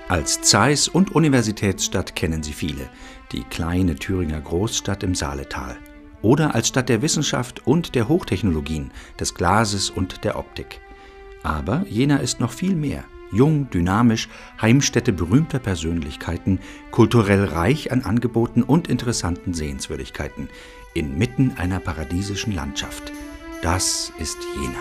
Als Zeiss- und Universitätsstadt kennen sie viele, die kleine Thüringer Großstadt im Saaletal. Oder als Stadt der Wissenschaft und der Hochtechnologien, des Glases und der Optik. Aber Jena ist noch viel mehr. Jung, dynamisch, Heimstätte berühmter Persönlichkeiten, kulturell reich an Angeboten und interessanten Sehenswürdigkeiten, inmitten einer paradiesischen Landschaft. Das ist Jena.